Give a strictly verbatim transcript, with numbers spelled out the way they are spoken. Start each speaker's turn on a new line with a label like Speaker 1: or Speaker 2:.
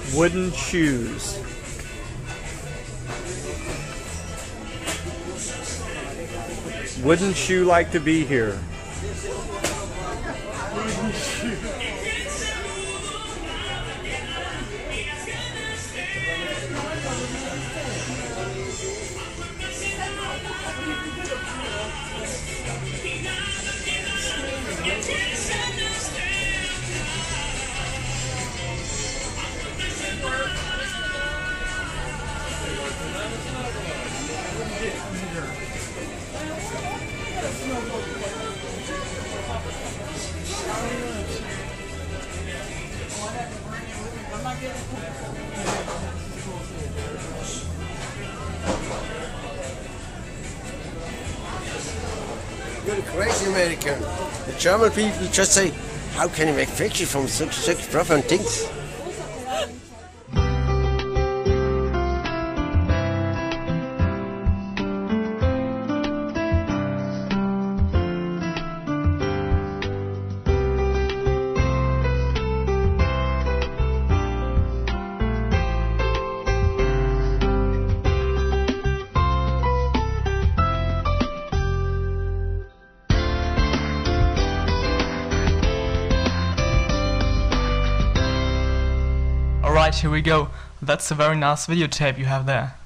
Speaker 1: Wooden shoes. Wouldn't you like to be here?
Speaker 2: You're a crazy American. The German people just say, how can you make fiction from such such profound things?
Speaker 3: Alright, here we go. That's a very nice videotape you have there.